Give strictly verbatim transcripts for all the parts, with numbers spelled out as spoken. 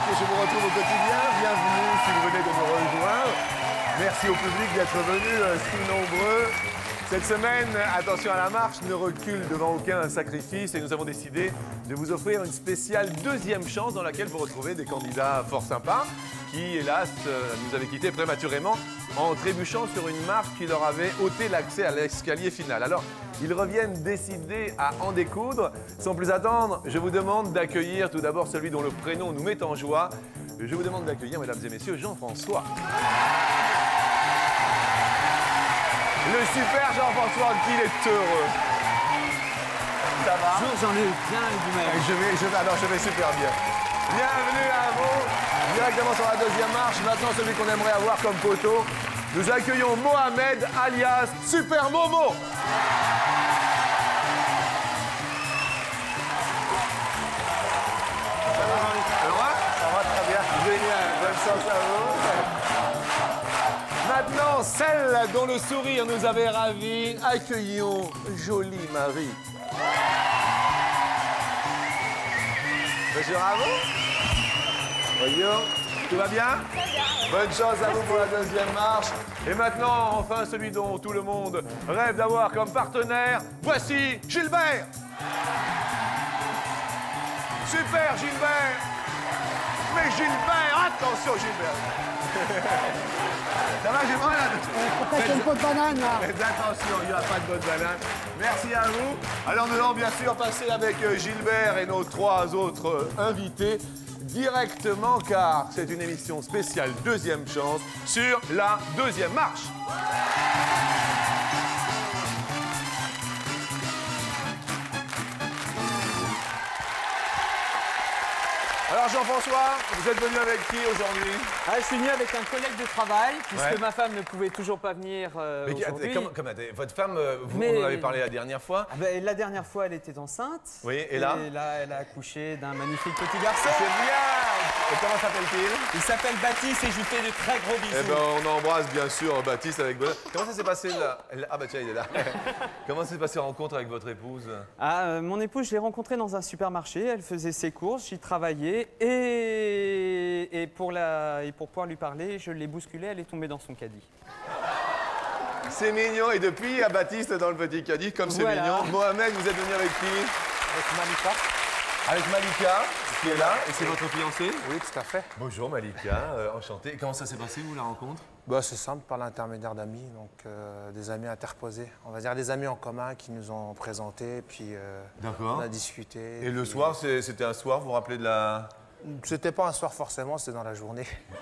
que je vous retrouve au quotidien. Bienvenue si vous venez de nous rejoindre. Merci au public d'être venu euh, si nombreux. Cette semaine, attention à la marche, ne recule devant aucun sacrifice et nous avons décidé de vous offrir une spéciale deuxième chance dans laquelle vous retrouvez des candidats fort sympas qui, hélas, euh, nous avaient quittés prématurément en trébuchant sur une marche qui leur avait ôté l'accès à l'escalier final. Alors, ils reviennent décidés à en découdre. Sans plus attendre, je vous demande d'accueillir tout d'abord celui dont le prénom nous met en joie. Je vous demande d'accueillir, mesdames et messieurs, Jean-François. Le super Jean-François, qu'il est heureux. Ça va? Bonjour, j'en ai bien et vous-même. Je vais, je vais, alors je vais super bien. Bienvenue à vous. Directement sur la deuxième marche. Maintenant, celui qu'on aimerait avoir comme poteau. Nous accueillons Mohamed, alias Super Momo. Ça va, Jean-Luc? Ça va très bien. Génial. Bonne chance à vous. Maintenant, celle dont le sourire nous avait ravis, accueillons jolie Marie. Bonjour à vous. Bonjour. Tout va bien? Très bien. Bonne chance à vous pour la deuxième marche. Et maintenant, enfin, celui dont tout le monde rêve d'avoir comme partenaire, voici Gilbert. Super Gilbert. Mais Gilbert, attention Gilbert. Ça va, Gilbert? Faut passer une peau de banane, là. Faites attention, il n'y a pas de bonne banane. Merci à vous. Alors, nous allons bien sûr passer avec Gilbert et nos trois autres invités directement, car c'est une émission spéciale deuxième chance sur la deuxième marche. Alors Jean-François, vous êtes venu avec qui aujourd'hui? Ah, je suis venu avec un collègue de travail, puisque ouais. ma femme ne pouvait toujours pas venir euh, Mais aujourd'hui. Comme, comme, votre femme, vous Mais... on en avait parlé la dernière fois. Ah ben, la dernière fois, elle était enceinte. Oui, et là? Et là, elle a accouché d'un magnifique petit garçon. C'est bien. Et comment s'appelle-t-il? Il s'appelle Baptiste et je lui fais de très gros bisous. Eh ben, on embrasse bien sûr Baptiste avec bonheur. Comment ça s'est passé là? Ah bah tiens, il est là. Comment s'est passée la rencontre avec votre épouse? Ah, euh, mon épouse, je l'ai rencontrée dans un supermarché. Elle faisait ses courses, j'y travaillais et, et, pour la... et pour pouvoir lui parler, je l'ai bousculée, elle est tombée dans son caddie. C'est mignon. Et depuis, il y a Baptiste dans le petit caddie, comme c'est voilà. mignon. Mohamed, vous êtes venu avec qui? Avec Malika. Avec Malika, qui est là. Et c'est votre fiancée? Oui, tout à fait. Bonjour Malika, euh, enchanté. Comment ça s'est passé, vous, la rencontre? Bah, c'est simple, par l'intermédiaire d'amis, donc euh, des amis interposés. On va dire des amis en commun qui nous ont présentés, puis euh, on a discuté. Et puis... le soir, c'était un soir, vous vous rappelez de la... C'était pas un soir forcément, c'était dans la journée.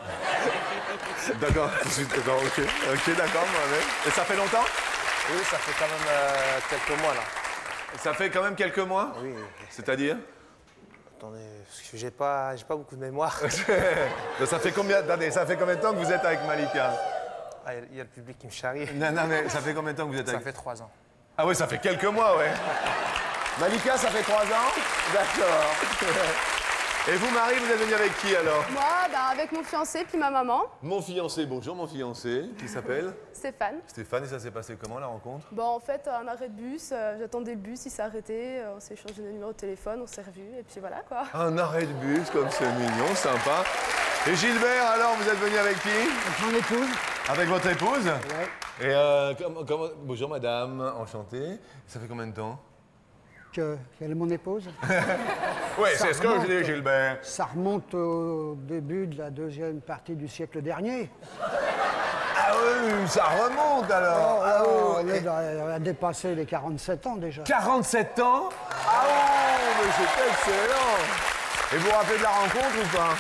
D'accord, ok, ok, d'accord, Mohamed. Et ça fait longtemps? Oui, ça fait quand même euh, quelques mois, là. Ça fait quand même quelques mois? Oui. C'est-à-dire? Attendez, parce que j'ai pas, j'ai pas beaucoup de mémoire. ça, fait combien, attendez, ça fait combien de temps que vous êtes avec Malika? Ah, il y a le public qui me charrie. Non, non, mais ça fait combien de temps que vous êtes avec... Ça fait trois ans. Ah oui, ça fait quelques mois, ouais. Malika, ça fait trois ans? D'accord. Et vous, Marie, vous êtes venue avec qui, alors? Moi, bah, avec mon fiancé, puis ma maman. Mon fiancé, bonjour, mon fiancé, qui s'appelle? Stéphane. Stéphane, et ça s'est passé comment, la rencontre? Bon, en fait, un arrêt de bus, euh, j'attendais le bus, il s'est arrêté, euh, on s'est échangé des numéros de téléphone, on s'est revus, et puis voilà, quoi. Un arrêt de bus, comme c'est mignon, sympa. Et Gilbert, alors, vous êtes venu avec qui? Avec mon épouse. Avec votre épouse? Oui. Et euh, comment, comment... Bonjour, madame, enchantée. Ça fait combien de temps? Que, qu'elle est mon épouse? Oui, c'est ce que je dis, Gilbert. Ça remonte au début de la deuxième partie du siècle dernier. Ah oui, ça remonte alors. Oh, ah, oh, oui. on, a, on a dépassé les quarante-sept ans déjà. quarante-sept ans? Ah oui, mais c'est excellent. Et vous vous rappelez de la rencontre ou pas?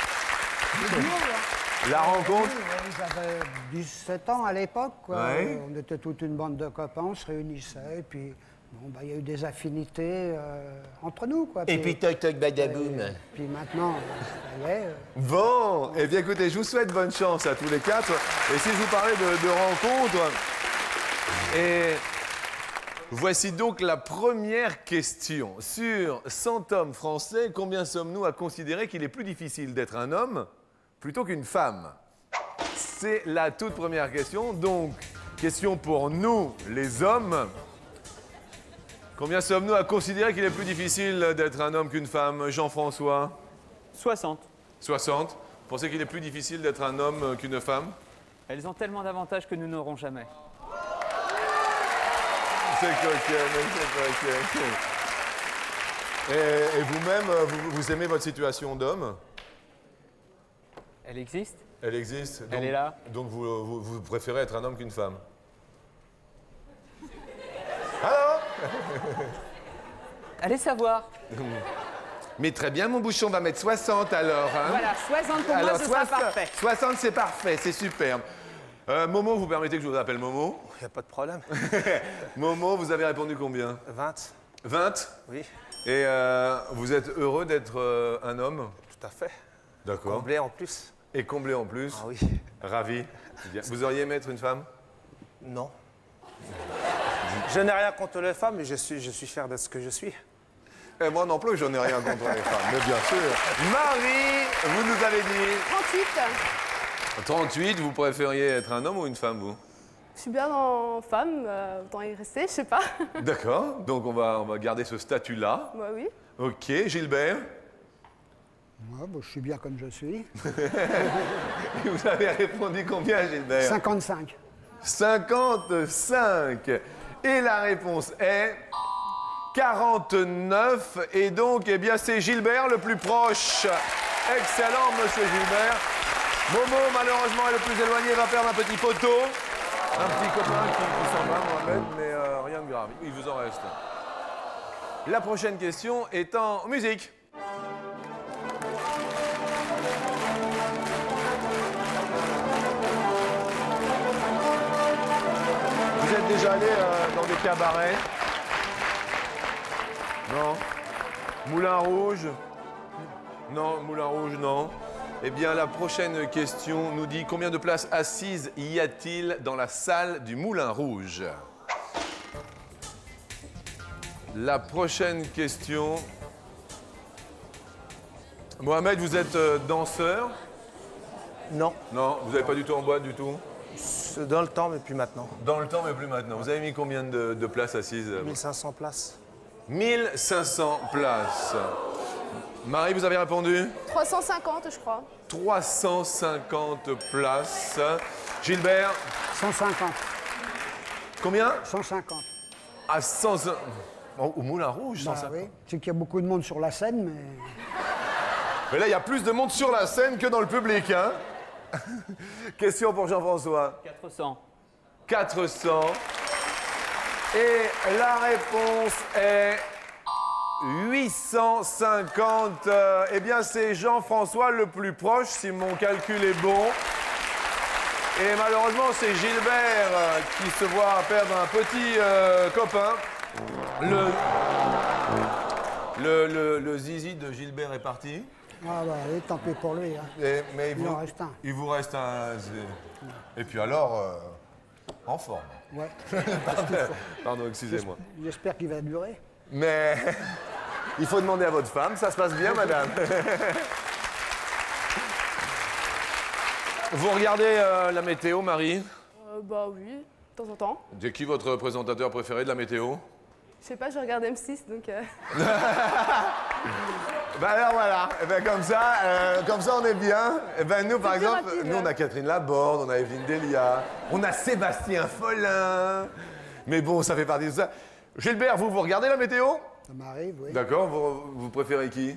La rencontre? Oui, j'avais dix-sept ans à l'époque. Ouais. On était toute une bande de copains, on se réunissait, et puis bon, bah, il y a eu des affinités euh, entre nous, quoi. Et puis toc toc badaboum. Et puis maintenant, ça y est. euh, Bon, eh bien écoutez, je vous souhaite bonne chance à tous les quatre. Et si je vous parlais de, de rencontres, et voici donc la première question. Sur cent hommes français, combien sommes-nous à considérer qu'il est plus difficile d'être un homme plutôt qu'une femme? C'est la toute première question. Donc, question pour nous, les hommes. Combien sommes-nous à considérer qu'il est plus difficile d'être un homme qu'une femme? Jean-François? soixante. soixante. Vous pensez qu'il est plus difficile d'être un homme qu'une femme? Elles ont tellement d'avantages que nous n'aurons jamais. C'est coquin, c'est coquin. Et, et vous-même, vous, vous aimez votre situation d'homme? Elle existe? Elle existe. Donc, Elle est là. Donc vous, vous, vous préférez être un homme qu'une femme? Alors? Allez savoir. Mais très bien, mon bouchon va mettre soixante alors. Hein? Voilà, soixante pour alors, moi, ce sera parfait. soixante, c'est parfait, c'est superbe. Euh, Momo, vous permettez que je vous appelle Momo? Il n'y a pas de problème. Momo, vous avez répondu combien? vingt. vingt? Oui. Et euh, vous êtes heureux d'être euh, un homme? Tout à fait. D'accord. Comblé en plus. Et comblé en plus? Ah oui. Ravi. Bien. Vous auriez aimé être une femme? Non. Je n'ai rien contre les femmes, mais je suis, je suis fier de ce que je suis. Et moi non plus, je n'ai rien contre les femmes, mais bien sûr. Marie, vous nous avez dit... trente-huit. trente-huit, vous préfériez être un homme ou une femme, vous? Je suis bien en femme, euh, autant y rester, je sais pas. D'accord, donc on va, on va garder ce statut-là. Bah oui. Ok, Gilbert? Moi, bon, je suis bien comme je suis. Vous avez répondu combien, Gilbert? cinquante-cinq. cinquante-cinq. Et la réponse est... quarante-neuf. Et donc, eh bien, c'est Gilbert le plus proche. Excellent, monsieur Gilbert. Momo, malheureusement, est le plus éloigné, va perdre un petit poteau. Un petit copain qui, qui s'en va, Mohamed, mais euh, rien de grave. Il vous en reste. La prochaine question est en musique. Vous êtes déjà allé euh, dans des cabarets? Non. Moulin Rouge? Non, Moulin Rouge, non. Eh bien, la prochaine question nous dit combien de places assises y a-t-il dans la salle du Moulin Rouge? La prochaine question. Mohamed, vous êtes euh, danseur? Non. Non, vous n'avez pas du tout en boîte du tout? C'est dans le temps, mais plus maintenant. Dans le temps, mais plus maintenant. Vous avez mis combien de, de places assises? mille cinq cents places. mille cinq cents places. Marie, vous avez répondu? trois cent cinquante, je crois. trois cent cinquante places. Gilbert? cent cinquante. Combien? cent cinquante. À cent cinquante. Oh, au Moulin Rouge, Bah cent cinquante. oui. C'est qu'il y a beaucoup de monde sur la scène, mais... Mais là, il y a plus de monde sur la scène que dans le public, hein? Question pour Jean-François. quatre cents. quatre cents. Et la réponse est huit cent cinquante. Euh, eh bien, c'est Jean-François le plus proche, si mon calcul est bon. Et malheureusement, c'est Gilbert euh, qui se voit perdre un petit euh, copain. Le, le, le, le zizi de Gilbert est parti. Ah bah oui, tant pis pour lui. Hein. Et- mais Il vous, en reste un. il vous reste un. Et puis alors, euh, en forme. Ouais. Pardon, excusez-moi. J'espère qu'il va durer. Mais il faut demander à votre femme, ça se passe bien, madame. Vous regardez euh, la météo, Marie? Euh, bah oui, de temps en temps. C'est qui votre présentateur préféré de la météo? Je sais pas, je regarde M six, donc... Euh... Ben alors voilà, eh ben comme ça, euh, comme ça on est bien. Eh ben nous par C'est plus exemple, rapide, nous on là. a Catherine Laborde, on a Evelyne Delia, on a Sébastien Follin. Mais bon, ça fait partie de ça. Gilbert, vous, vous regardez la météo? Ça m'arrive, oui. D'accord, vous, vous préférez qui?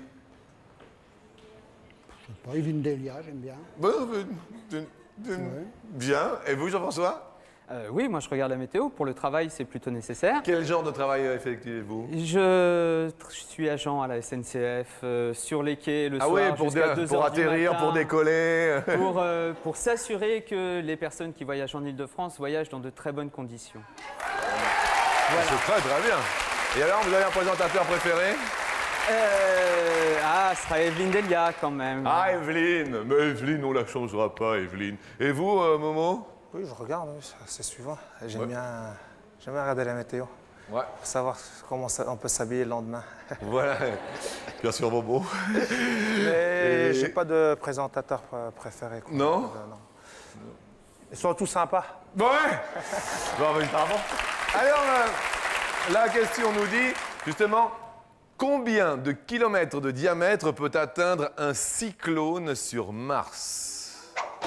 Je sais pas, Evelyne Delia, j'aime bien. Bon, euh, euh, euh, Bien. Et vous, Jean-François? Euh, oui, moi je regarde la météo. Pour le travail, c'est plutôt nécessaire. Quel genre de travail effectuez-vous? Je tr- suis agent à la S N C F, euh, sur les quais le Ah soir oui, pour, jusqu'à dé- deux pour heures du atterrir, matin, pour décoller. pour, euh, pour s'assurer que les personnes qui voyagent en Ile-de-France voyagent dans de très bonnes conditions. C'est très très bien. Et alors, vous avez un présentateur préféré? Euh, ah, ce sera Evelyne Delia quand même. Ah, Evelyne. Mais Evelyne, on la changera pas, Evelyne. Et vous, euh, Momo? Oui, je regarde, oui, c'est suivant. J'aime Ouais. bien, j'aime bien regarder la météo. Ouais. Pour savoir comment ça- on peut s'habiller le lendemain. Voilà. Bien sûr, Momo. Mais Et- j'ai pas de présentateur pr- préféré. quoi. Non Euh, non. Ils sont tous sympas. Ouais. Bon, mais pardon. Alors, euh, la question nous dit, justement, Combien de kilomètres de diamètre peut atteindre un cyclone sur Mars?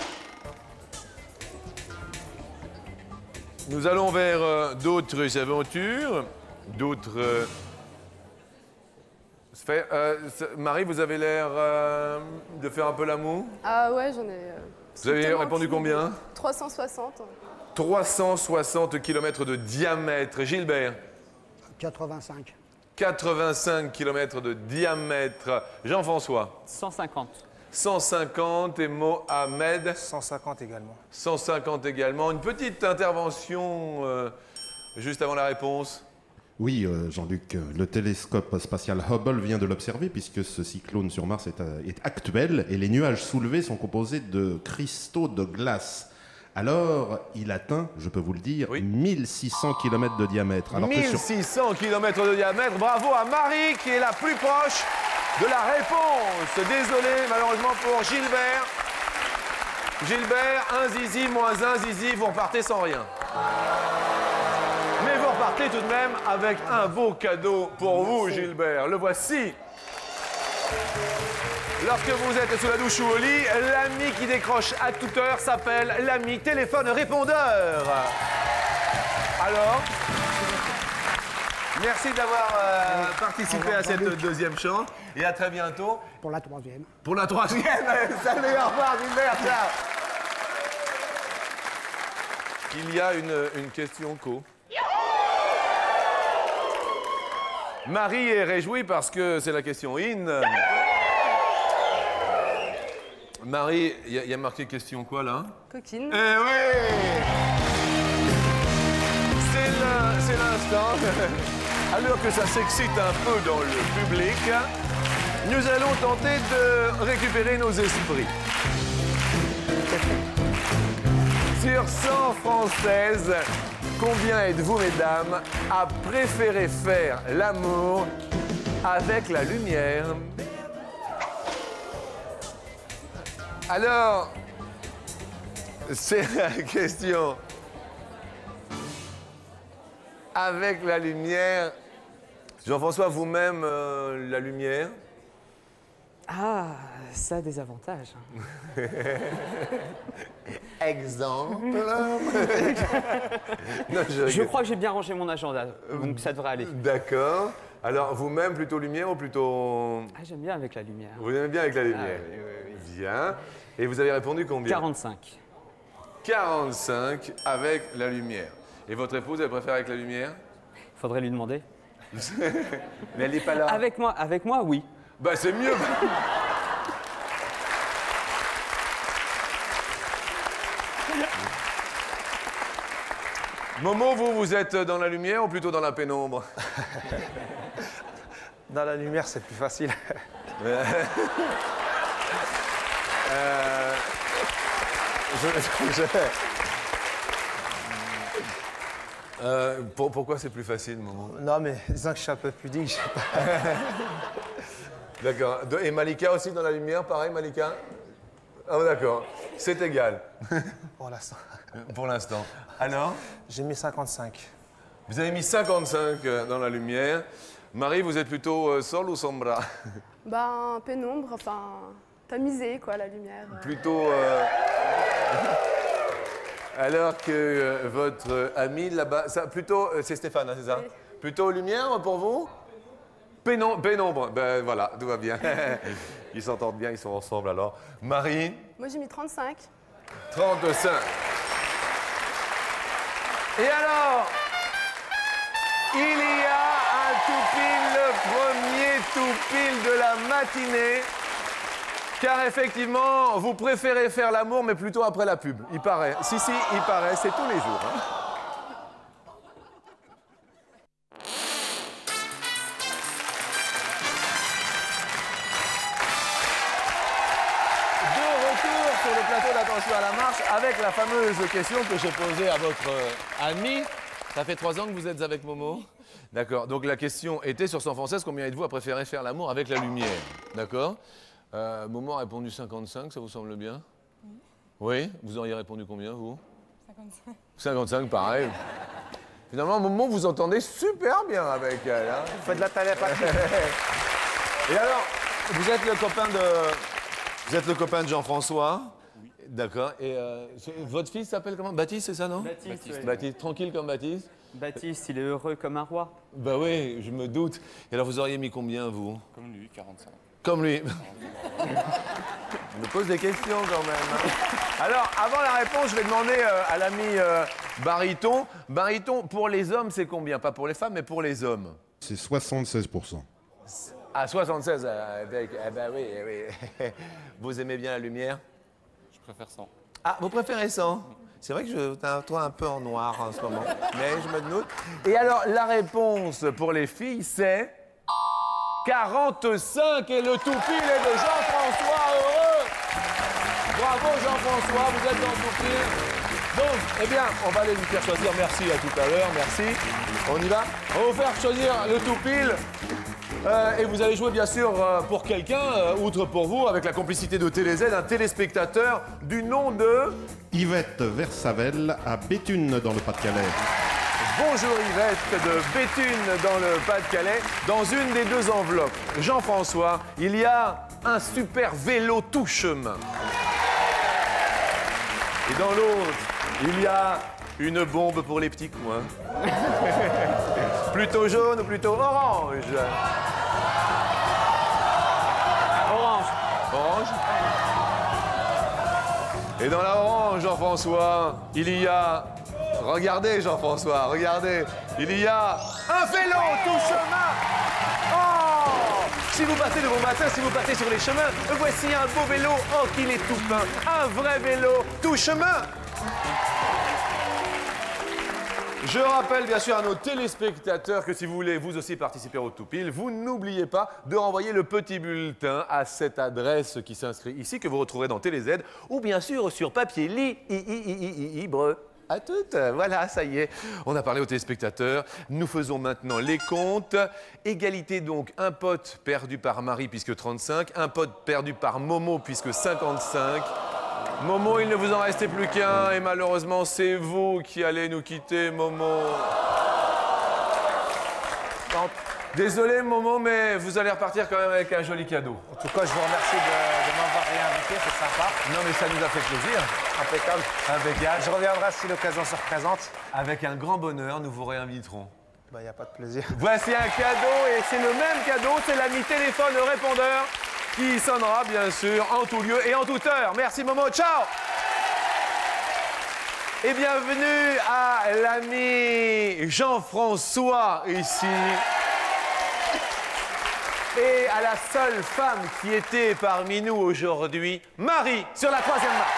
Nous allons vers euh, d'autres aventures, d'autres... Euh, fait, euh, Marie, vous avez l'air euh, de faire un peu l'amour? Ah ouais, j'en ai... Euh, vous avez répondu combien? trois cent soixante. trois cent soixante kilomètres de diamètre. Gilbert? quatre-vingt-cinq. quatre-vingt-cinq kilomètres de diamètre. Jean-François? cent cinquante. cent cinquante et Mohamed? cent cinquante également. cent cinquante également. Une petite intervention euh, juste avant la réponse. Oui, euh, Jean-Luc, le télescope spatial Hubble vient de l'observer puisque ce cyclone sur Mars est, euh, est actuel et les nuages soulevés sont composés de cristaux de glace. Alors, il atteint, je peux vous le dire, oui. mille six cents kilomètres de diamètre. Alors mille six cents kilomètres de diamètre. Bravo à Marie qui est la plus proche de la réponse. Désolé, malheureusement pour Gilbert. Gilbert, un zizi moins un zizi, vous repartez sans rien. Mais vous repartez tout de même avec un beau cadeau pour vous, Gilbert. Le voici. Lorsque vous êtes sous la douche ou au lit, l'ami qui décroche à toute heure s'appelle l'ami téléphone répondeur. Alors, merci d'avoir euh, participé à cette deuxième chance et à très bientôt. Pour la troisième. Pour la troisième. Salut, au revoir, Gilbert. Ciao. Il y a une, une question co. Marie est réjouie parce que c'est la question in. Marie, il y, y a marqué question quoi là? Coquine. Eh oui. C'est l'instant. Alors que ça s'excite un peu dans le public, nous allons tenter de récupérer nos esprits. Sur cent françaises, combien êtes-vous, mesdames, à préférer faire l'amour avec la lumière? Alors, c'est la question. Avec la lumière, Jean-François, vous-même, euh, la lumière? Ah, ça a des avantages. Exemple. Non, je, je crois que j'ai bien rangé mon agenda, donc ça devrait aller. D'accord. Alors, vous-même, plutôt lumière ou plutôt... Ah, j'aime bien avec la lumière. Vous aimez bien avec la lumière? Ah, oui, oui, oui. Bien. Et vous avez répondu combien? quarante-cinq. quarante-cinq avec la lumière. Et votre épouse, elle préfère avec la lumière? Faudrait lui demander. Mais elle n'est pas là. Avec moi, avec moi, oui. Bah, c'est mieux. Momo, vous, vous êtes dans la lumière ou plutôt dans la pénombre? Dans la lumière, c'est plus facile. euh, je, je, euh, pour, pourquoi c'est plus facile, Momo? Non, mais disons que je suis un peu pudique, je sais pas. D'accord. Et Malika aussi dans la lumière, pareil, Malika? Ah, d'accord. C'est égal. Pour l'instant. Pour l'instant. Alors? J'ai mis cinquante-cinq. Vous avez mis cinquante-cinq dans la lumière. Marie, vous êtes plutôt euh, sol ou sombra? Ben, pénombre, enfin, tamisé, quoi, la lumière. Plutôt... Euh... Alors que euh, votre ami là-bas... Ça, plutôt... Euh, c'est Stéphane, hein, c'est ça? Oui. Plutôt lumière pour vous? Pénom... Pénombre. Ben voilà, tout va bien. Ils s'entendent bien, ils sont ensemble alors. Marie? Moi, j'ai mis trente-cinq. trente-cinq. Et alors, il y a un tout pile, le premier tout pile de la matinée. Car effectivement, vous préférez faire l'amour, mais plutôt après la pub. Il paraît. Si, si, il paraît. C'est tous les jours. Hein. Sur le plateau d'Attention à la marche avec la fameuse question que j'ai posée à votre euh, ami. Ça fait trois ans que vous êtes avec Momo. D'accord. Donc la question était sur cent françaises, combien êtes-vous à préférer faire l'amour avec la lumière? D'accord. Euh, Momo a répondu cinquante-cinq, ça vous semble bien? Oui. Oui. Vous auriez répondu combien, vous? cinquante-cinq. cinquante-cinq, pareil. Finalement, Momo, vous entendez super bien avec elle. Hein. Vous faites de la télépathie. Et alors, vous êtes le copain de, vous êtes le copain de Jean-François. Oui. D'accord. Et euh, votre fils s'appelle comment? Baptiste, c'est ça, non? Baptiste. Baptiste. Oui. Baptiste. Tranquille comme Baptiste. Baptiste, il est heureux comme un roi. Bah oui, je me doute. Et alors, vous auriez mis combien, vous? Comme lui, quarante-cinq. Comme lui. Je me pose des questions quand même. Hein. Alors, avant la réponse, je vais demander euh, à l'ami euh, Baryton. Baryton, pour les hommes, c'est combien? Pas pour les femmes, mais pour les hommes. C'est soixante-seize pour cent. Ah, soixante-seize. Euh, avec, eh ben oui, oui. Vous aimez bien la lumière? Je préfère cent. Ah, vous préférez ça? C'est vrai que je t'as toi un peu en noir en ce moment. Mais je me doute. Et alors, la réponse pour les filles, c'est quarante-cinq et le tout-pile est de Jean-François Heureux. Bravo Jean-François, vous êtes dans le tout-pile. Donc, eh bien, on va aller lui faire choisir. Merci à tout à l'heure, merci. On y va? On va vous faire choisir le tout-pile. Euh, et vous allez jouer bien sûr euh, pour quelqu'un, euh, outre pour vous, avec la complicité de TéléZ, un téléspectateur du nom de... Yvette Versavel à Béthune dans le Pas-de-Calais. Bonjour Yvette de Béthune dans le Pas-de-Calais. Dans une des deux enveloppes, Jean-François, il y a un super vélo tout chemin. Et dans l'autre, il y a une bombe pour les petits coins. Plutôt jaune ou plutôt orange? Orange. Orange. Et dans la orange, Jean-François, il y a... Regardez, Jean-François, regardez. Il y a un vélo tout chemin. Oh! Si vous passez de bon matin, si vous passez sur les chemins, voici un beau vélo. Oh, qu'il est tout peint. Un vrai vélo tout chemin. Je rappelle bien sûr à nos téléspectateurs que si vous voulez vous aussi participer au Tout-Pile, vous n'oubliez pas de renvoyer le petit bulletin à cette adresse qui s'inscrit ici, que vous retrouverez dans TéléZ, ou bien sûr sur papier libre. À toutes, voilà, ça y est. On a parlé aux téléspectateurs. Nous faisons maintenant les comptes. Égalité donc, un pote perdu par Marie puisque trente-cinq, un pote perdu par Momo puisque cinquante-cinq. Momo, il ne vous en restait plus qu'un et malheureusement, c'est vous qui allez nous quitter, Momo. Non, désolé, Momo, mais vous allez repartir quand même avec un joli cadeau. En tout cas, je vous remercie de, de m'avoir réinvité, c'est sympa. Non, mais ça nous a fait plaisir. Impeccable. Impeccable. Je reviendrai si l'occasion se représente. Avec un grand bonheur, nous vous réinviterons. Bah, il n'y a pas de plaisir. Voici un cadeau et c'est le même cadeau, c'est l'ami téléphone répondeur qui sonnera bien sûr en tout lieu et en toute heure. Merci Momo, ciao. Et bienvenue à l'ami Jean-François ici. Et à la seule femme qui était parmi nous aujourd'hui, Marie, sur la troisième marche.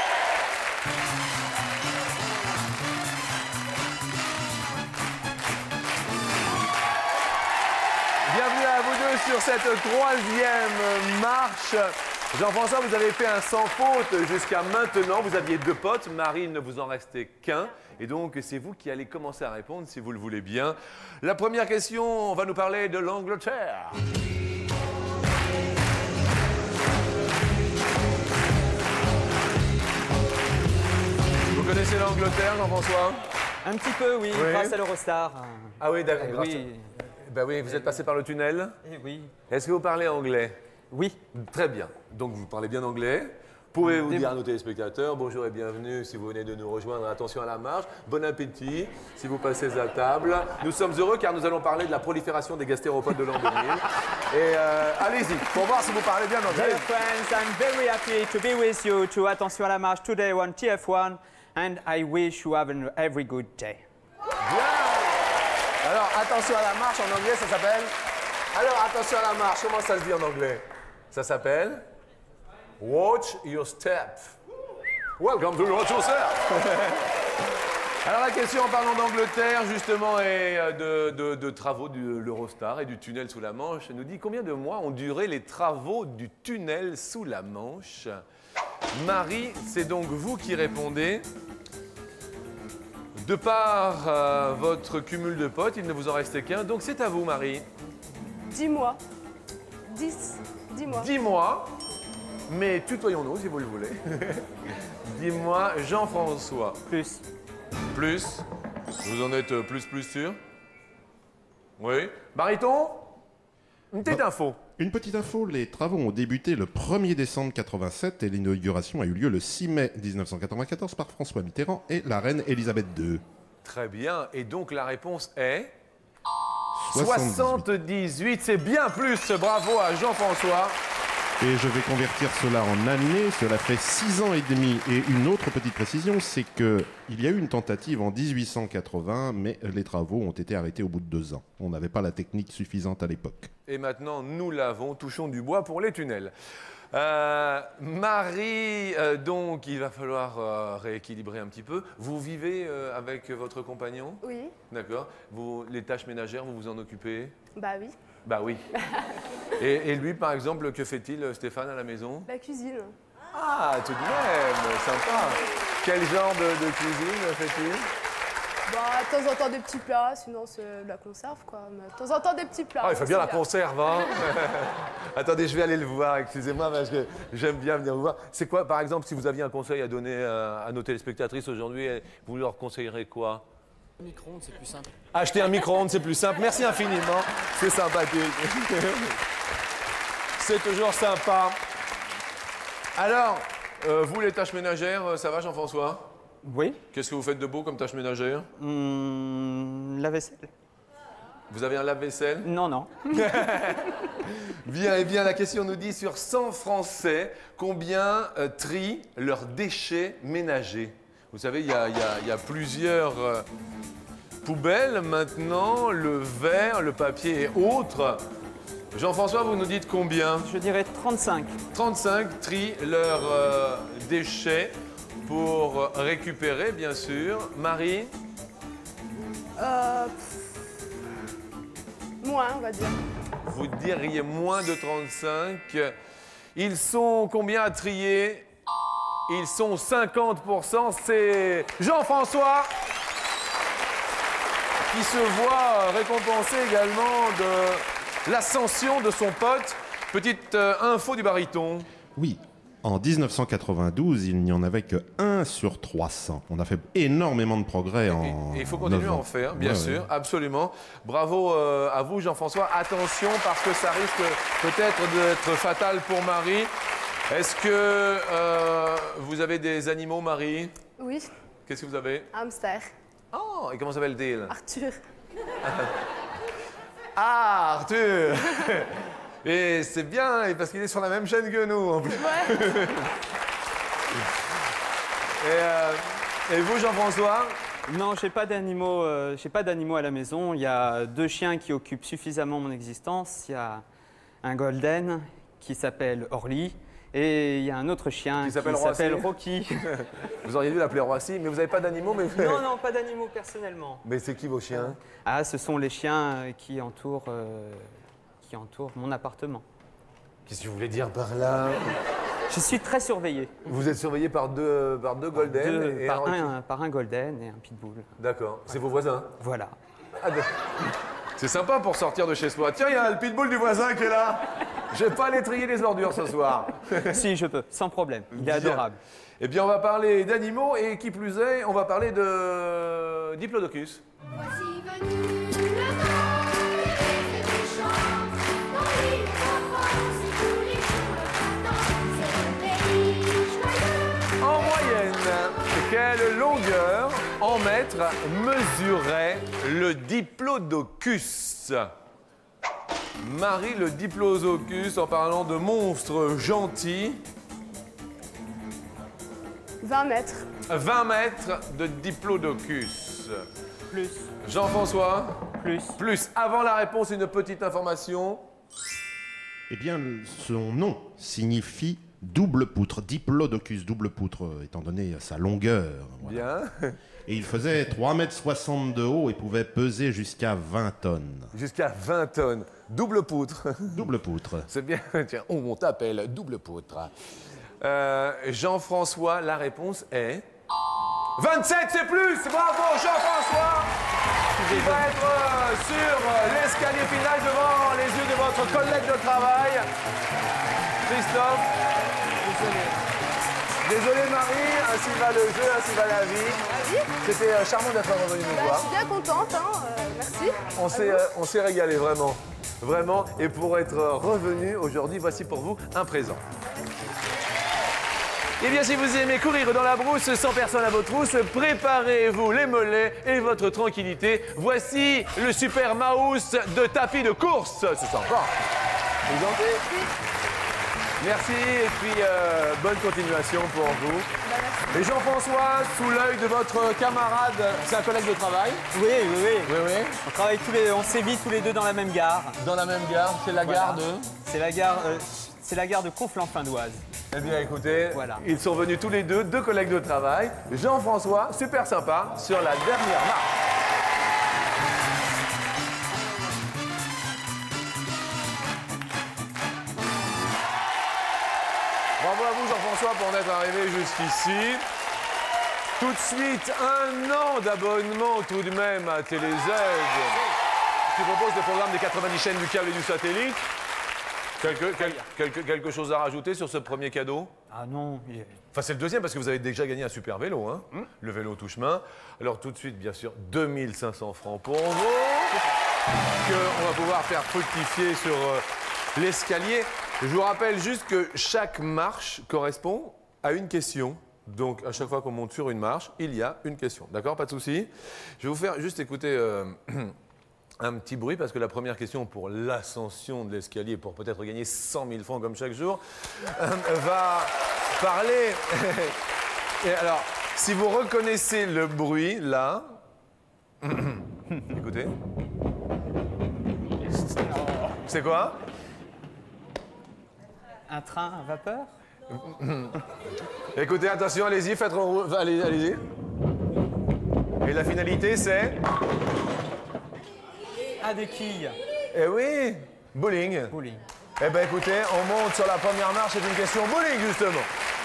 Bienvenue à vous deux sur cette troisième marche. Jean-François, vous avez fait un sans faute jusqu'à maintenant. Vous aviez deux potes. Marie, il ne vous en restait qu'un. Et donc, c'est vous qui allez commencer à répondre, si vous le voulez bien. La première question, on va nous parler de l'Angleterre. Vous connaissez l'Angleterre, Jean-François? Un petit peu, oui, Oui. grâce à l'Eurostar. Ah oui, d'accord. Eh grâce oui. à- Ben oui, vous êtes passé par le tunnel. Eh oui. Est-ce que vous parlez anglais? Oui. Très bien. Donc vous parlez bien anglais. Pouvez-vous Des- dire à nos téléspectateurs bonjour et bienvenue si vous venez de nous rejoindre. Attention à la marche. Bon appétit si vous passez à table. Nous sommes heureux car nous allons parler de la prolifération des gastéropodes de l'an deux mille. Et euh, allez-y, pour voir si vous parlez bien anglais. Dear friends, I'm very happy to be with you to Attention à la marche today on T F one and I wish you have a every good day. Bien. Alors, attention à la marche, en anglais, ça s'appelle... Alors, attention à la marche, comment ça se dit en anglais? Ça s'appelle... Watch your step. Welcome to Watch Your Step. Alors, la question en parlant d'Angleterre, justement, et de, de, de travaux de l'Eurostar et du tunnel sous la Manche, nous dit combien de mois ont duré les travaux du tunnel sous la Manche? Marie, c'est donc vous qui répondez. De par euh, votre cumul de potes, il ne vous en restait qu'un, donc c'est à vous, Marie. Dix mois. Dix. Dix mois. Dix mois, mais tutoyons-nous si vous le voulez. Dis-moi, Jean-François. Plus. Plus. Vous en êtes plus plus sûr? Oui. Baryton? Une petite Bah, info. Une petite info, les travaux ont débuté le premier décembre quatre-vingt-sept et l'inauguration a eu lieu le six mai mille neuf cent quatre-vingt-quatorze par François Mitterrand et la reine Elisabeth deux. Très bien. Et donc la réponse est soixante-dix-huit. soixante-dix-huit. C'est bien plus. Bravo à Jean-François. Et je vais convertir cela en années. Cela fait six ans et demi. Et une autre petite précision, c'est qu'il y a eu une tentative en dix-huit cent quatre-vingts, mais les travaux ont été arrêtés au bout de deux ans. On n'avait pas la technique suffisante à l'époque. Et maintenant, nous l'avons. Touchons du bois pour les tunnels. Euh, Marie, euh, donc, il va falloir euh, rééquilibrer un petit peu. Vous vivez euh, avec votre compagnon? Oui. D'accord. Vous, les tâches ménagères, vous vous en occupez? Bah oui. Bah oui. et, et lui, par exemple, que fait-il, Stéphane, à la maison? La cuisine. Ah, tout de même, sympa. Quel genre de, de cuisine fait-il? Bah, de temps en temps des petits plats, sinon c'est de la conserve, quoi. Mais de temps en temps des petits plats. Ah, il fait bien c'est la conserve, hein. Attendez, je vais aller le voir, excusez-moi, parce que j'aime bien venir vous voir. C'est quoi, par exemple, si vous aviez un conseil à donner euh, à nos téléspectatrices aujourd'hui, vous leur conseillerez quoi? Un micro-ondes, c'est plus simple. Acheter un micro-ondes, c'est plus simple. Merci infiniment, c'est sympathique. C'est toujours sympa. Alors, euh, vous, les tâches ménagères, ça va, Jean-François? Oui. Qu'est-ce que vous faites de beau comme tâches ménagères? Hum, la vaisselle. Vous avez un lave-vaisselle? Non, non. Bien, et bien, la question nous dit sur cent Français, combien euh, trient leurs déchets ménagers? Vous savez, il y a, il y a- il y a plusieurs euh, poubelles maintenant, le verre, le papier et autres. Jean-François, vous nous dites combien? Je dirais trente-cinq. trente-cinq trient leurs euh, déchets pour récupérer, bien sûr. Marie? Euh, pff, moins, on va dire. Vous diriez moins de trente-cinq. Ils sont combien à trier? Ils sont cinquante pour cent. C'est Jean-François qui se voit récompensé également de l'ascension de son pote. Petite euh, info du baryton. Oui, en mille neuf cent quatre-vingt-douze, il n'y en avait que un sur trois cents. On a fait énormément de progrès en Et il faut continuer à en faire, bien Ouais, sûr, ouais. absolument. Bravo euh, à vous, Jean-François. Attention, parce que ça risque peut-être d'être fatal pour Marie. Est-ce que euh, vous avez des animaux, Marie? Oui, Qu'est-ce que vous avez? hamster. Oh, et comment s'appelle-t-il? Arthur. Ah, Arthur. Et c'est bien, et parce qu'il est sur la même chaîne que nous, en plus. Ouais. Et, euh, et vous, Jean-François? Non, j'ai pas d'animaux. euh, j'ai pas d'animaux à la maison. Il y a deux chiens qui occupent suffisamment mon existence. Il y a un golden qui s'appelle Orly et il y a un autre chien Qui qui s'appelle s'appelle Roissy. Rocky. Vous auriez dû l'appeler Roissy, mais vous n'avez pas d'animaux, mais... Non, non, pas d'animaux personnellement. Mais c'est qui vos chiens? Ah, ce sont les chiens euh, qui entourent, euh, qui entourent mon appartement. Qu'est-ce que vous voulez dire par là? Je suis très surveillé. Vous êtes surveillé par deux, par deux golden Deux- et par, un... un, par un golden et un pitbull. D'accord, c'est vos voisins? Voilà. Ah, d'accord. C'est sympa pour sortir de chez soi. Tiens, il y a le pitbull du voisin qui est là. Je vais pas aller trier les ordures ce soir. Si, je peux, sans problème. Il est Bien. adorable. Eh bien, on va parler d'animaux et qui plus est, on va parler de Diplodocus. Voici venu le temps des chants, dans l'île de France, et tous les jours le printemps, c'est le pays joyeux. En moyenne, quelle longueur en mètres mesurait le Diplodocus? Marie, le Diplodocus, en parlant de monstres gentils, vingt mètres. vingt mètres de Diplodocus. Plus, Jean-François? plus. Plus. Avant la réponse, une petite information. Eh bien, son nom signifie double poutre, Diplodocus, double poutre, euh, étant donné sa longueur. Voilà. Bien. Et il faisait trois mètres soixante de haut et pouvait peser jusqu'à vingt tonnes. Jusqu'à vingt tonnes. Double poutre. Double poutre. C'est bien. Tiens, on t'appelle double poutre. Euh, Jean-François, la réponse est... vingt-sept, c'est plus. Bravo, Jean-François. Qui va être euh, sur euh, l'escalier final devant les yeux de votre collègue de travail. Christophe. Désolé Marie, ainsi va le jeu, ainsi va la vie. C'était euh, charmant d'être revenu nous Bah, voir. je suis bien contente, hein. euh, merci. On À s'est vous. euh, on s'est régalé, vraiment. Vraiment. Et pour être revenu aujourd'hui, voici pour vous un présent. Eh bien, si vous aimez courir dans la brousse sans personne à vos trousses, préparez-vous les mollets et votre tranquillité. Voici le super mouse de tapis de course. C'est sympa. Vous en faites. Merci et puis euh, bonne continuation pour vous. Bah, merci. Et Jean-François, sous l'œil de votre camarade, c'est un collègue de travail. Oui, oui, oui. Oui, oui. On travaille tous les, on sévit tous les deux dans la même gare. Dans la même gare, c'est la Voilà. gare de... C'est la gare, euh, c'est la gare de Conflans-Fin-d'Oise. Eh bien, écoutez, Voilà. ils sont venus tous les deux, deux collègues de travail. Jean-François, super sympa, sur la dernière marche. Bravo à vous, Jean-François, pour en être arrivé jusqu'ici. Tout de suite, un an d'abonnement tout de même à TéléZ, qui propose des programmes des quatre-vingt-dix chaînes du câble et du satellite. Quelque, quel- quelque, quelque chose à rajouter sur ce premier cadeau? Ah non, il est- Enfin, c'est le deuxième parce que vous avez déjà gagné un super vélo, hein, le vélo touche-main. Alors tout de suite, bien sûr, deux mille cinq cents francs pour vous, qu'on va pouvoir faire fructifier sur euh, l'escalier. Je vous rappelle juste que chaque marche correspond à une question. Donc, à chaque fois qu'on monte sur une marche, il y a une question. D'accord? Pas de souci. Je vais vous faire juste écouter euh, un petit bruit parce que la première question pour l'ascension de l'escalier, pour peut-être gagner cent mille francs comme chaque jour, euh, va parler. Et alors, si vous reconnaissez le bruit, là, écoutez. C'est quoi? un train à vapeur. Écoutez, attention, allez-y, faites rou- allez, allez-y. Et la finalité, c'est? Ah, des quilles. Eh oui, bowling. Bowling. Eh bien, écoutez, on monte sur la première marche, c'est une question bowling, justement.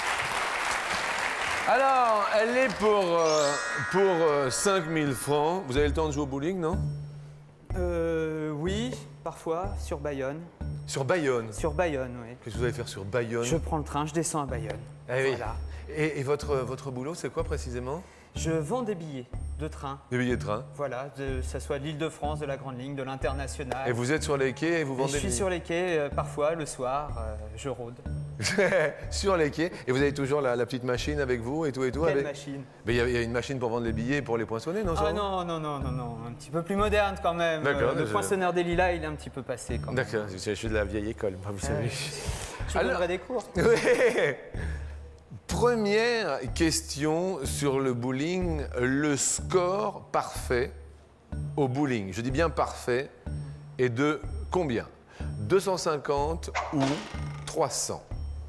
Alors, elle est pour, euh, pour euh, cinq mille francs. Vous avez le temps de jouer au bowling, non? Euh, oui, parfois, sur Bayonne. Sur Bayonne. Sur Bayonne, oui. Qu'est-ce que vous allez faire sur Bayonne? Je prends le train, je descends à Bayonne. Eh oui. Voilà. Et, et votre, votre boulot, c'est quoi précisément? Je vends des billets de train. Des billets de train. Voilà, de, ça soit de l'Île-de-France, de la Grande Ligne, de l'International. Et vous êtes sur les quais et vous Et vendez je suis des sur les quais, euh, parfois, le soir, euh, je rôde. sur les quais. Et vous avez toujours la, la petite machine avec vous et tout et tout. Quelle avec... machine? Mais il y, a- il y a une machine pour vendre les billets pour les poinçonner, non? ça Ah va non, non, non, non, non, un petit peu plus moderne quand même. D'accord, Euh, le je- poinçonneur des lilas, il est un petit peu passé quand même. D'accord, je, je suis de la vieille école, moi, vous savez. Je vous Alors- donnerai des cours. Oui. Première question sur le bowling, le score parfait au bowling. Je dis bien parfait. Et de combien? deux cent cinquante ou trois cents?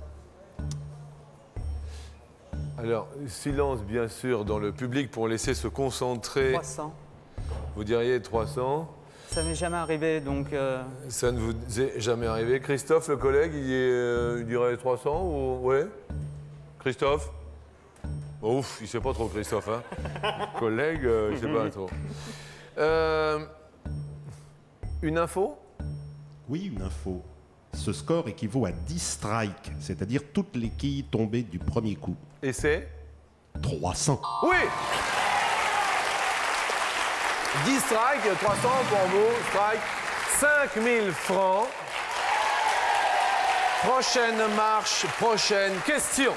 Alors, silence bien sûr dans le public pour laisser se concentrer. trois cents. Vous diriez trois cents? Ça m'est jamais arrivé, donc... euh, Ça ne vous est jamais arrivé. Christophe, le collègue, il, est, euh, il dirait trois cents ou... Ouais? Christophe? Oh, ouf, il sait pas trop, Christophe. Hein? Collègue, euh, il sait pas trop. Euh, une info? Oui, une info. Ce score équivaut à dix strikes, c'est-à-dire toutes les quilles tombées du premier coup. Et c'est? trois cents. Oui! dix strikes, trois cents pour vous. Strike, cinq mille francs. Prochaine marche, prochaine question.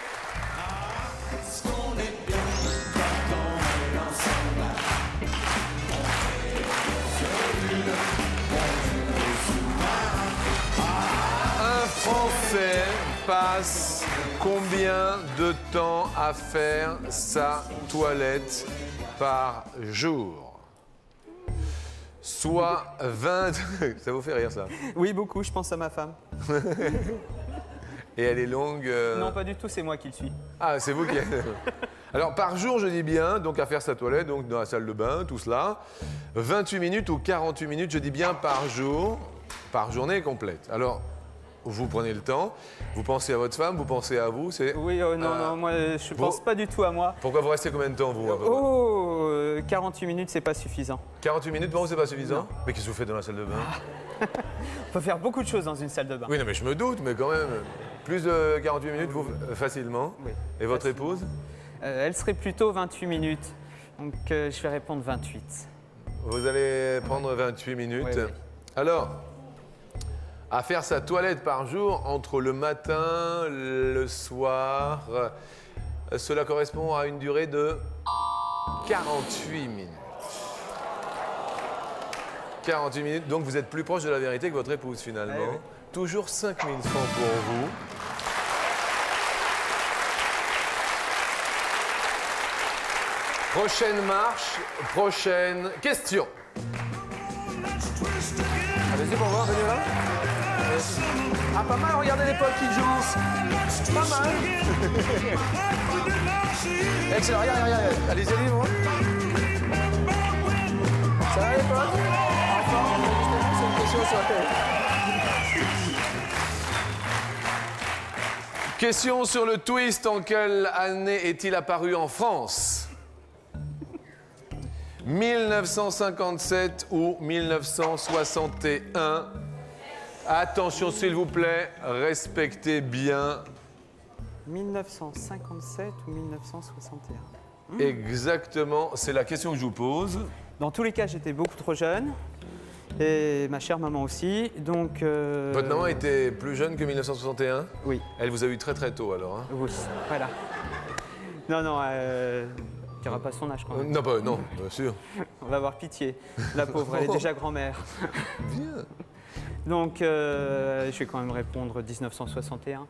Un Français passe combien de temps à faire sa toilette par jour? Soit vingt... Ça vous fait rire, ça? Oui, beaucoup, je pense à ma femme. Et elle est longue... euh, Non, pas du tout, c'est moi qui le suis. Ah, c'est vous qui... Alors, par jour, je dis bien, donc à faire sa toilette, donc dans la salle de bain, tout cela. vingt-huit minutes ou quarante-huit minutes, je dis bien par jour, par journée complète. Alors, vous prenez le temps, vous pensez à votre femme, vous pensez à vous, c'est... Oui, oh, non, Euh, non, moi, je vous- pense pas du tout à moi. Pourquoi vous restez combien de temps, vous à peu près? Oh, euh, quarante-huit minutes, c'est pas suffisant. quarante-huit minutes, pour vous, c'est pas suffisant? Mais qu'est-ce que vous faites dans la salle de bain? On peut faire beaucoup de choses dans une salle de bain. Oui, non, mais je me doute, mais quand même... Plus de quarante-huit minutes, vous, euh, facilement. Oui. Et votre Facilement. épouse? Euh, Elle serait plutôt vingt-huit minutes. Donc euh, je vais répondre vingt-huit. Vous allez prendre vingt-huit minutes. Oui, oui. Alors, à faire sa toilette par jour entre le matin, le soir, euh, cela correspond à une durée de quarante-huit minutes. quarante-huit minutes, donc vous êtes plus proche de la vérité que votre épouse finalement. Eh oui. Toujours cinq mille francs pour vous. Prochaine marche, prochaine question. Allez-y pour voir, venez là. Ah, pas mal, regardez les potes qui jouent. Pas mal. Excellent, regarde, regarde, regarde. Allez-y, allez, voir. Ça va les potes? Enfin, c'est une question sur la télé. Question sur le twist. En quelle année est-il apparu en France? mille neuf cent cinquante-sept ou mille neuf cent soixante et un. Attention, s'il vous plaît, respectez bien. mille neuf cent cinquante-sept ou mille neuf cent soixante et un. Mmh. Exactement, c'est la question que je vous pose. Dans tous les cas, j'étais beaucoup trop jeune. Et ma chère maman aussi. Donc. Euh... Votre maman était plus jeune que mille neuf cent soixante et un? Oui. Elle vous a eu très très tôt alors. Hein? Oui, voilà. Non, non, euh... il n'y aura pas son âge quand même. Non, pas, non, bien sûr. On va avoir pitié. La pauvre, elle est déjà grand-mère. Bien. Donc, euh, je vais quand même répondre mille neuf cent soixante et un.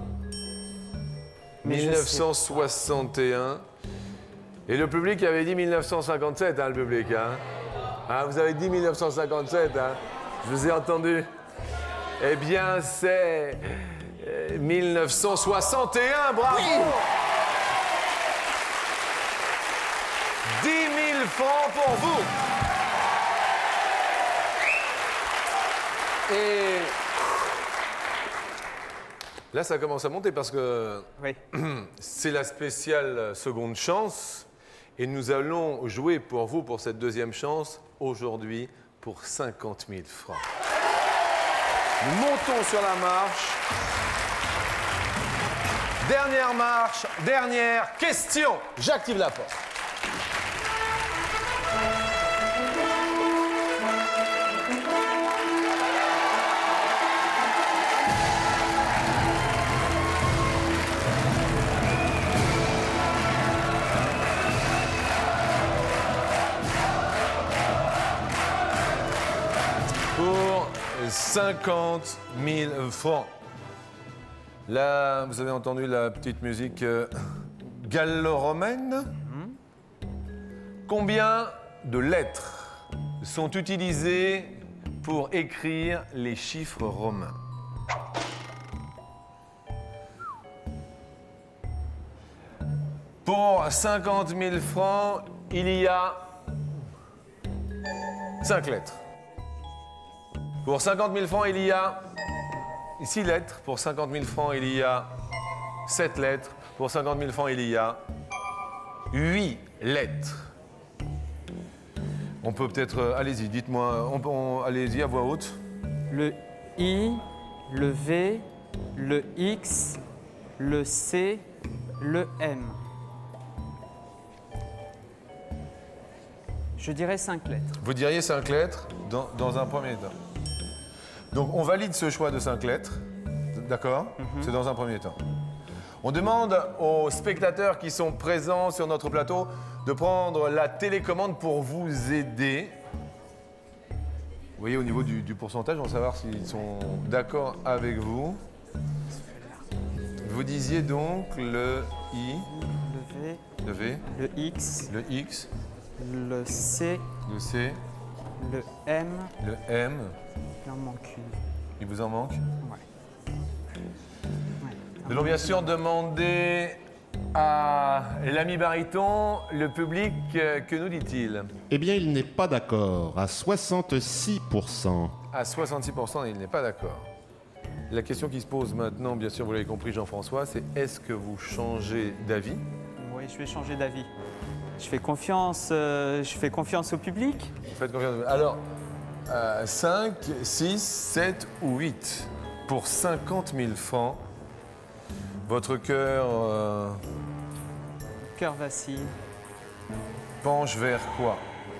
Mais mille neuf cent sais... soixante et un. Et le public avait dit mille neuf cent cinquante-sept, hein, le public. Hein. Hein, vous avez dit mille neuf cent cinquante-sept, hein. Je vous ai entendu. Eh bien, c'est euh, mille neuf cent soixante et un, bravo! Oui. dix mille francs pour vous. Et là, ça commence à monter parce que oui. C'est la spéciale seconde chance. Et nous allons jouer pour vous pour cette deuxième chance aujourd'hui pour cinquante mille francs. Nous montons sur la marche. Dernière marche, dernière question. J'active la porte. Pour cinquante mille francs. Là, vous avez entendu la petite musique euh, gallo-romaine. Mmh. Combien de lettres sont utilisées pour écrire les chiffres romains? Pour cinquante mille francs, il y a cinq lettres. Pour cinquante mille francs, il y a six lettres. Pour cinquante mille francs, il y a sept lettres. Pour cinquante mille francs, il y a huit lettres. On peut peut-être... Euh, allez-y, dites-moi. On, on, allez-y, à voix haute. Le I, le V, le X, le C, le M. Je dirais cinq lettres. Vous diriez cinq lettres dans, dans un premier temps. Donc, on valide ce choix de cinq lettres. D'accord? Mm-hmm. C'est dans un premier temps. On demande aux spectateurs qui sont présents sur notre plateau de prendre la télécommande pour vous aider. Vous voyez, au niveau du, du pourcentage, on va savoir s'ils sont d'accord avec vous. Vous disiez donc le I, le V, le V, le X, le X, le C, le C, le M, le M. Il en manque une. Il vous en manque? Ouais. ouais. Nous allons bien sûr demander à l'ami baryton, le public, que nous dit-il? Eh bien, il n'est pas d'accord, à soixante-six pour cent. À soixante-six pour cent, il n'est pas d'accord. La question qui se pose maintenant, bien sûr, vous l'avez compris, Jean-François, c'est est-ce que vous changez d'avis? Oui, je vais changer d'avis. Je fais confiance, euh, je fais confiance au public. Vous faites confiance. Alors, euh, cinq, six, sept ou huit pour cinquante mille francs. Votre cœur euh, Cœur vacille. penche vers quoi?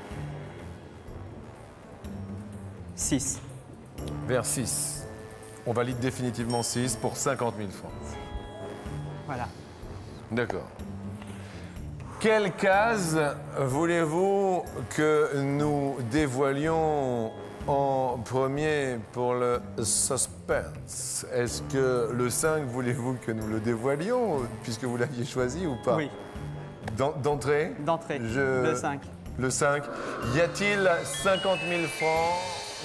six. Vers six. On valide définitivement six pour cinquante mille francs. Voilà. D'accord. Quelle case voulez-vous que nous dévoilions en premier pour le suspense? Est-ce que le cinq, voulez-vous que nous le dévoilions, puisque vous l'aviez choisi ou pas? Oui. D'en- D'entrée? D'entrée. Je- Le cinq. Le cinq. Y a-t-il cinquante mille francs?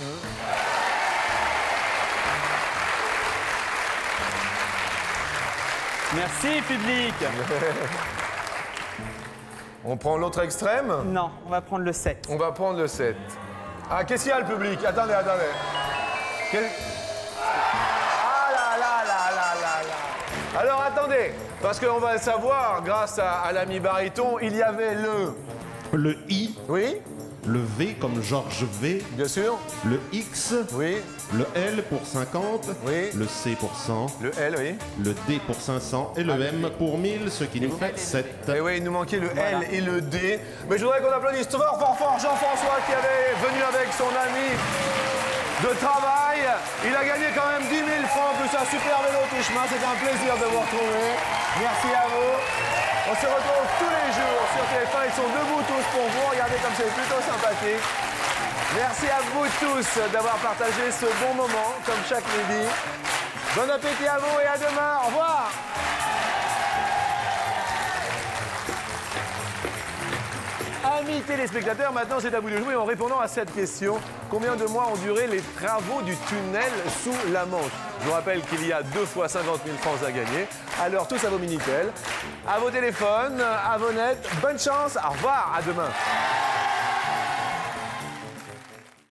Merci, public. On prend l'autre extrême? Non, on va prendre le sept. On va prendre le sept. Ah, qu'est-ce qu'il y a, le public? Attendez, attendez. Quel- Ah là là là là là là. Alors, attendez, parce qu'on va le savoir, grâce à, à l'ami baryton, il y avait le... Le I, Oui, le V comme Georges V, bien sûr. le X, Oui, le L pour cinquante, Oui. le C pour cent, le L, oui. le D pour cinq cents et le M pour mille, ce qui nous fait sept. Et oui, il nous manquait le L et le D. Mais je voudrais qu'on applaudisse fort, fort, fort Jean-François qui avait venu avec son ami de travail. Il a gagné quand même dix mille francs plus un super vélo tout chemin. C'était un plaisir de vous retrouver. Merci à vous. On se retrouve tous les jours sur T F un. Ils sont debout tous pour vous. Regardez comme c'est plutôt sympathique. Merci à vous tous d'avoir partagé ce bon moment, comme chaque midi. Bon appétit à vous et à demain. Au revoir. Amis téléspectateurs, maintenant c'est à vous de jouer en répondant à cette question. Combien de mois ont duré les travaux du tunnel sous la Manche? Je vous rappelle qu'il y a deux fois cinquante mille francs à gagner. Alors tous à vos Minitel, à vos téléphones, à vos nets. Bonne chance, au revoir, à demain.